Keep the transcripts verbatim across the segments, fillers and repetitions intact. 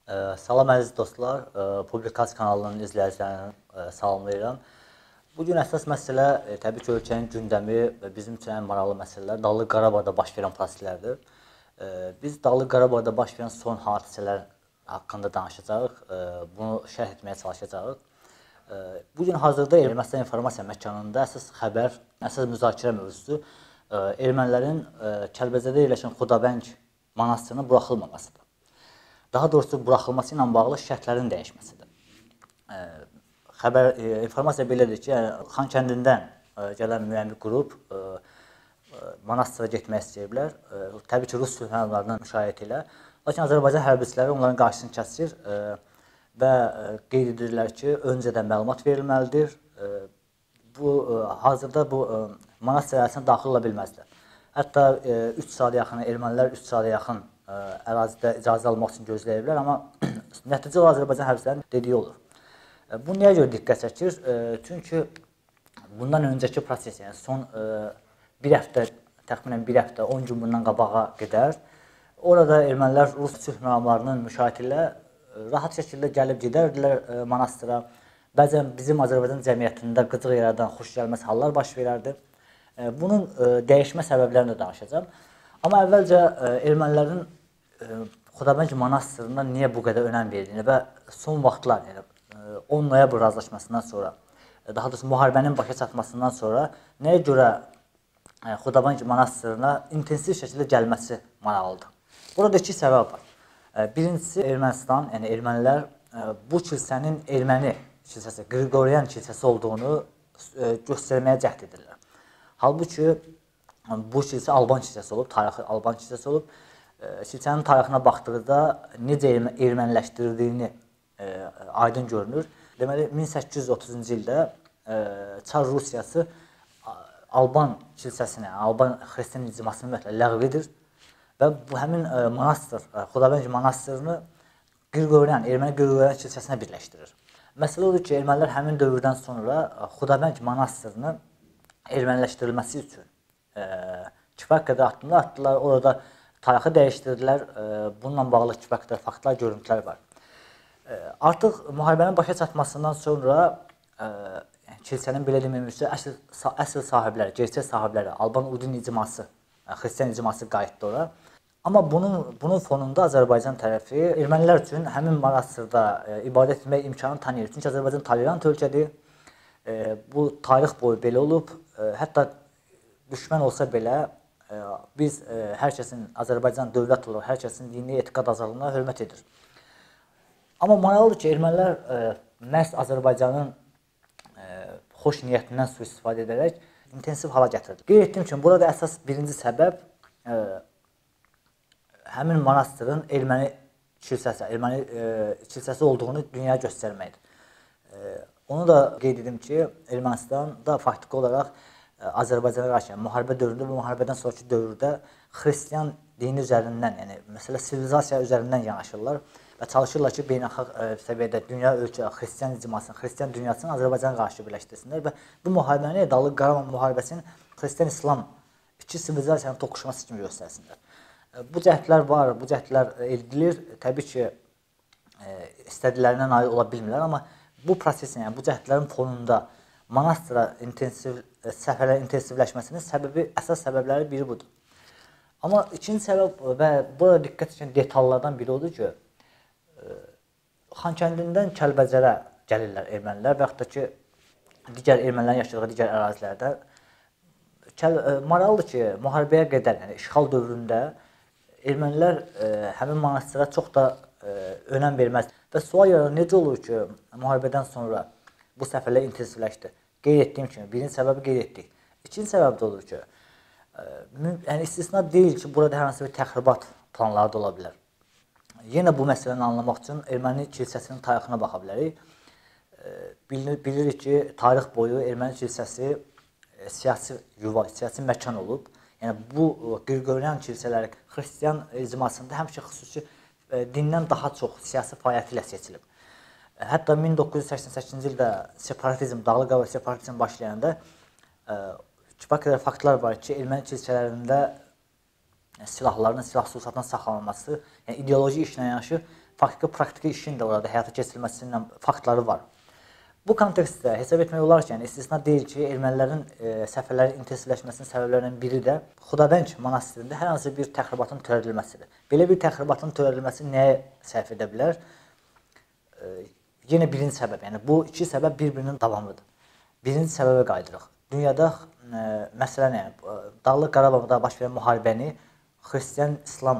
Ə, Salam əziz dostlar, ə, Publikasiya kanalının izləyicilərini ə, salamlayıram. Bugün əsas məsələ ə, təbii ki, ölkənin gündəmi və bizim üçün ən maraqlı məsələlər Dağlıq Qarabağda baş verən proseslərdir. Ə, Biz Dağlıq Qarabağda baş verən son hadisələr haqqında danışacağıq, ə, bunu şərh etməyə çalışacağıq. Ə, Bugün hazırda Ermənistan informasiya məkanında əsas xəbər, əsas müzakirə mövzusu ə, ermənilərin ə, Kəlbəcərdə yerləşən Xudabəng monastırına buraxılmamasıdır. Daha doğrusu buraxılması ilə bağlı şərtlərin dəyişməsidir. E, xəbər e, informasiya belədir ki, yəni, Xankəndindən e, gələn müəyyən bir qrup e, e, monastıra getmək istəyiblər. E, təbii ki, Rus sülhməramlarından müşayiət ilə. Lakin Azərbaycan hərbiçiləri onların qarşısını kəsir e, və e, qeyd edirlər ki, öncədən məlumat verilməlidir. E, bu e, hazırda bu e, monastır ərazisinə daxil ola bilməzlər. Hətta e, üç saata yaxın ermənilər üç saata yaxın ə, ərazidə icazə almaq üçün gözləyirlər, amma nəticə olaraq Azərbaycan hərbçilərinin dediyi olur. E, bu niyə görə diqqət çəkir? E, çünki bundan öncəki proses, yəni son e, bir həftə, təxminən bir həftə, on gün bundan qabağa gedər. Orada ermənilər Rus sülh məramlarının müşahidə ilə e, rahat şəkildə gəlib gedərdilər e, monastıra. Bəzən bizim Azərbaycan cəmiyyətində qıcıq yaradan xoşgəlməz hallar baş verərdi. E, bunun e, dəyişmə səbəblərini də danışacağam. Amma əvvəlcə e, ermənilərin e, Xudabəng monastırına niyə bu qədər önəm verdiyini və son vaxtlar, yəni e, on noyabr razılaşmasından sonra, e, daha doğrusu müharibənin başa çatmasından sonra nəyə görə e, Xudabəng monastırına intensiv şəkildə gəlməsi maraqlıdır. Burada iki səbəb var. E, birincisi Ermənistan, yəni ermənilər e, bu kilsənin erməni kilsəsi, Qriqoryan kilsəsi olduğunu e, göstərməyə cəhd edirlər. Halbuki bu kilsə Alban kilsəsi olub, tarixi Alban kilsəsi olub. Kilsənin tarixinə baxdıqda necə erməniləşdirdiyini e, aydın görünür. Deməli, min səkkiz yüz otuzuncu ildə e, Çar Rusiyası Alban kilsəsini, Alban xristian icmasını ümumiyyətlə ləğv edir və bu həmin e, monastır, e, Xudabəng monastırını Qriqoryan, erməni Qriqoryan kilsəsinə birləşdirir. Məsələ odur ki, ermənilər həmin dövrdən sonra Xudabəng monastırını erməniləşdirilməsi üçün e, kifayət qədər addımlar atdılar. Orada tarixi dəyişdirdilər. E, bununla bağlı kifayət qədər faktlar, görüntülər var. E, artıq müharibənin başa çatmasından sonra e, kilsənin belə deməyimizsə əsl, əsl sahibləri, gerçək sahibləri, Alban Udin icması, e, xristian icması qayıtdı ora. Amma bunun, bunun fonunda Azərbaycan tərəfi ermənilər üçün həmin monastırda e, ibadət etmək imkanı tanıyır. Çünki Azərbaycan tolerant ölkədir. E, bu tarix boyu belə olub. E, hətta düşmən olsa belə e, biz e, hər kəsin Azərbaycan dövlət olaraq hər kəsin dini etiqad azadlığına hörmət edir. Amma maraqlıdır ki, ermənilər e, məhz Azərbaycanın e, xoş niyyətindən sui-istifadə edərək intensiv hala gətirdi. Qeyd etdiyim kimi burada əsas birinci səbəb e, həmin monastırın erməni kilsəsi, erməni e, kilsəsi olduğunu dünyaya göstərməkdir. E, onu da qeyd edim ki, Ermənistanda faktiki olaraq Azərbaycana qarşı, yəni müharibə dövründə və müharibədən sonraki dövrdə xristian dini üzərindən, yəni məsələ sivilizasiya üzərindən yanaşırlar və çalışırlar ki, beynəlxalq e, səviyyədə dünya ölkə xristian icmasını, xristian dünyasını Azərbaycana qarşı birləşdirsinlər və bu müharibəni Dağlıq Qarabağ müharibəsinin xristian İslam iki sivilizasiyanın toqquşması kimi göstərsinlər. E, bu cəhdlər var, bu cəhdlər edilir. Təbii ki, e, istədiklərinə nail ola bilmirlər, amma bu prosesin, yəni bu cəhdlərin fonunda monastıra intensiv səfərlərin intensivləşməsinin səbəbi, əsas səbəbləri biri budur. Amma ikinci səbəb və burada diqqət çəkən detallardan biri odur ki, Xankəndindən Kəlbəcərə gəlirlər ermənilər və yaxud da ki, digər ermənilərin yaşadığı digər ərazilərdə. Kəl, maraqlıdır ki, müharibəyə qədər, yəni işğal dövründə ermənilər e, həmin monastıra çox da e, önəm verməz. Və sual yaranır, necə olur ki, müharibədən sonra bu səfərlər intensivləşdi? Qeyd etdiyim kimi, birinci səbəbi qeyd etdik. İkinci səbəb də olur ki, e, yəni istisna deyil ki, burada hər hansı bir təxribat planları da ola bilər. Yenə bu məsələni anlamaq üçün erməni kilsəsinin tarixinə baxa bilərik. E, bilir, bilirik ki, tarix boyu erməni kilsəsi e, siyasi yuva, siyasi məkan olub. Yəni bu Qriqoryan kilsələri xristian icmasında həmişə xüsusi e, dindən daha çox siyasi fəaliyyəti ilə seçilib. Hətta min doqquz yüz səksən səkkizinci ildə separatizm, Dağlıq Qarabağ separatizm başlayanda kifayət qədər faktlar var ki, erməni kilsələrində silahlarının silah sursatından saxlanılması, yəni ideoloji işlə yanaşı faktiki praktiki işin də orada həyata keçirilməsindən faktları var. Bu kontekstdə hesab etmək olar ki, yəni istisna deyil ki, ermənilərin e, səfərlərin intensivləşməsinin səbəblərindən biri də Xudavəng monastırında hər hansı bir təxribatın törədilməsidir. Belə bir təxribatın törədilməsi nəyə sərf edə bilər? E, yenə birinci səbəb, yəni bu iki səbəb bir-birinin davamıdır. Birinci səbəbə qayıdırıq. Dünyada e, məsələn, yəni, Dağlıq Qarabağda baş verən müharibəni xristian-İslam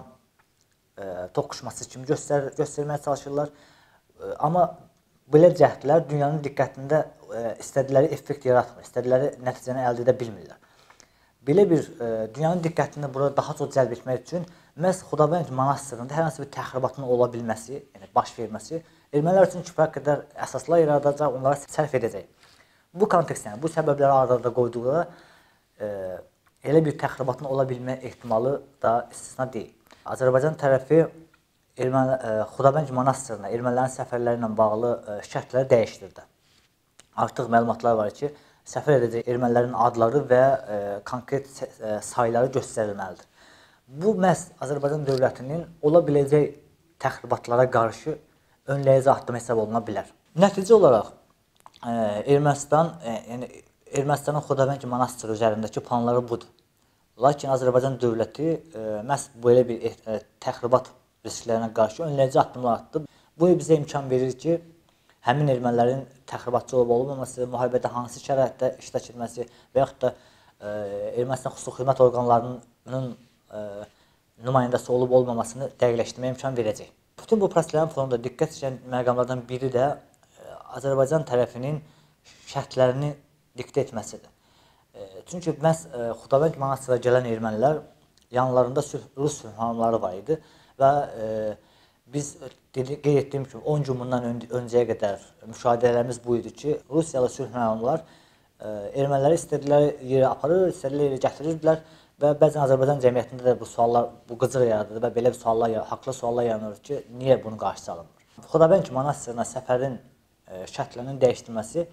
e, toqquşması kimi göstər göstərməyə çalışırlar. E, amma belə cəhdlər dünyanın diqqətində e, istədikləri effekt yaratmır, istədikləri nəticəni əldə edə bilmirlər. Belə bir e, dünyanın diqqətini bura daha çox cəlb etmək üçün məhz Xudavəng monastırında hər hansı bir təxribatın ola bilməsi, yəni baş verməsi ermənilər üçün kifayət qədər əsaslar yaradacaq, onlara sərf edəcək. Bu kontekstdə, yəni, bu səbəbləri arada qoyduqda e, elə bir təxribatın ola bilmə ehtimalı da istisna deyil. Azərbaycan tərəfi Erməni, e, Xudavəng monastırına ermənilərin səfərləri ilə bağlı e, şərtləri dəyişdirdi. Artıq məlumatlar var ki, səfər edəcək ermənilərin adları və e, konkret e, sayları göstərilməlidir. Bu məhz Azərbaycan dövlətinin ola biləcək təxribatlara qarşı önləyici addım hesab oluna bilər. Nəticə olaraq e, Ermənistan, e, yəni Ermənistanın Xudavəng monastırı üzərindəki planları budur. Lakin Azərbaycan dövləti e, məhz belə bir e, təxribat risklərinə qarşı önləyici addımlar atdı. Bu bizə imkan verir ki, həmin ermənilərin təxribatçı olub olmaması, müharibədə hansı şəraitdə iştirak etməsi və yaxud da e, Ermənistan xüsusi xidmət orqanlarının e, nümayəndəsi olub olmamasını dəqiqləşdirməyə imkan verəcək. Bütün bu proseslərin fonunda diqqət çəkən məqamlardan biri də e, Azərbaycan tərəfinin şərtlərini diktə etməsidir. E, çünki məhz e, Xudavəng monastırına gələn ermənilər yanlarında Rus sülhməramları var idi. Və e, biz qeyd etdiyim kimi on gün bundan ön öncəyə qədər müşahidələrimiz bu idi ki, Rusiyalı sülh məramlar e, erməniləri istədikləri yerə aparır, istədikləri yerə gətirirdilər və bəzən Azərbaycan cəmiyyətində də bu suallar, bu qıcıq yaradırdı və belə bir suallar, haqlı suallar yaranır ki, niyə bunun qarşısı alınmır? Xudavəng monastırına səfərin e, şərtlərinin dəyişdirilməsi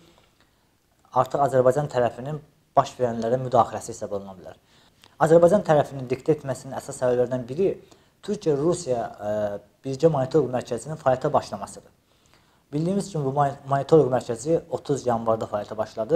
artıq Azərbaycan tərəfinin baş verənlərə müdaxiləsi hesab oluna bilər. Azərbaycan tərəfinin diktə etməsinin əsas səbəblərindən biri Türkiyə-Rusiya e, bircə monitorinq mərkəzinin fəaliyyətə başlamasıdır. Bildiyimiz kimi bu monitorinq mərkəzi otuz yanvarda fəaliyyətə başladı.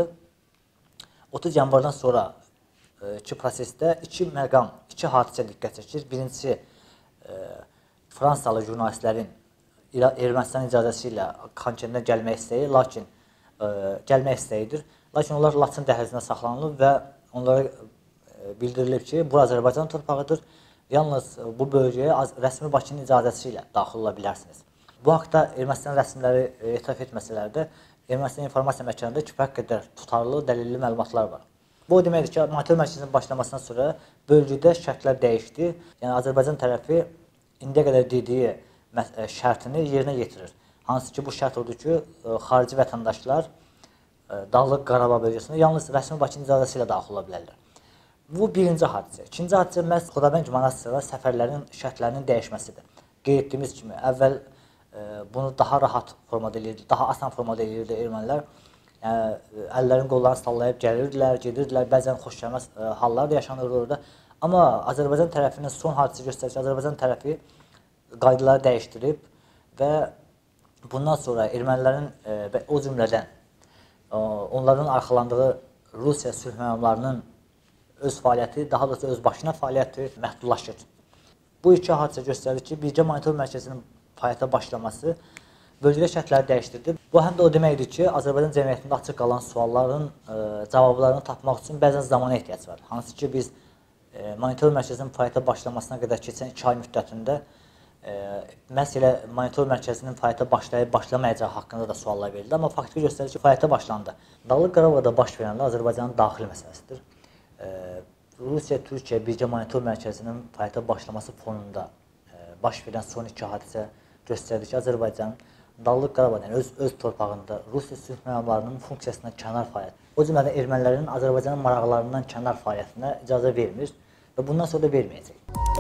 otuz yanvardan sonra e, iki prosesdə iki məqam, iki hadisə diqqət çəkir. Birincisi, e, Fransalı jurnalistlərin Ermənistan icazəsi ilə Xankəndə gəlmək istəyi, lakin e, gəlmək istəyidir. Lakin onlar Laçın dəhlizində saxlanılıb və onlara e, bildirilib ki, bu Azərbaycan torpağıdır. Yalnız bu bölgəyə rəsmi Bakının icazəsi ilə daxil ola bilərsiniz. Bu haqda Ermənistan rəsmiləri etiraf etməsələr də Ermənistan informasiya mərkəzində kifayət qədər tutarlı, dəlilli məlumatlar var. Bu o deməkdir ki, monitorinq mərkəzinin başlamasından sonra bölgədə şərtlər dəyişdi. Yəni Azərbaycan tərəfi indiyə qədər dediyi şərtini yerinə yetirir. Hansı ki, bu şərt odur ki, xarici vətəndaşlar Dağlıq Qarabağ bölgəsində yalnız rəsmi Bakının icazəsi ilə daxil ola bilərlər. Bu birinci hadisə. İkinci hadisə məhz Xudavəng monastırına səfərlərin şərtlərinin dəyişməsidir. Qeyd etdiyimiz kimi, əvvəl e, bunu daha rahat formada eləyirdi, daha asan formada eləyirdi ermənilər. Yəni, əllərin qollarını sallayıb gəlirdilər, gedirdilər, bəzən xoşgəlməz e, hallar da yaşanırdı orada. Amma Azərbaycan tərəfinin son hadisi göstərir ki, Azərbaycan tərəfi qaydaları dəyişdirib və bundan sonra ermənilərin e, o cümlədən e, onların arxalandığı Rusiya sülh məramlarının öz fəaliyyəti, daha doğrusu öz başına fəaliyyəti məhdudlaşır. Bu iki hadisə göstərir ki, bircə monitorinq mərkəzinin fəaliyyətə başlaması bölgədə şərtləri dəyişdirdi. Bu həm də o deməkdir ki, Azərbaycan cəmiyyətində açıq qalan sualların e, cavablarını tapmaq üçün bəzən zamana ehtiyac var. Hansı ki, biz e, monitorinq mərkəzinin fəaliyyətə başlamasına qədər keçən iki ay müddətində e, məhz elə monitorinq mərkəzinin fəaliyyətə başlayıb başlamayacağı haqqında da suallar verildi. Amma faktiki göstərir ki, fəaliyyətə başlandı. Dağlıq Qarabağda baş verənlər Azərbaycanın daxili məsələsidir. Rusiya-Türkiyə bircə monitorinq mərkəzinin fəaliyyətə başlaması fonunda baş verən son iki hadisə göstərdi ki, Azərbaycan Dağlıq Qarabağ, yəni öz, öz torpağında Rusiya sülh məramlarının funksiyasına kənar fəaliyyət, o cümlədən ermənilərin Azərbaycanın maraqlarından kənar fəaliyyətinə icazə vermir və bundan sonra da verməyəcək.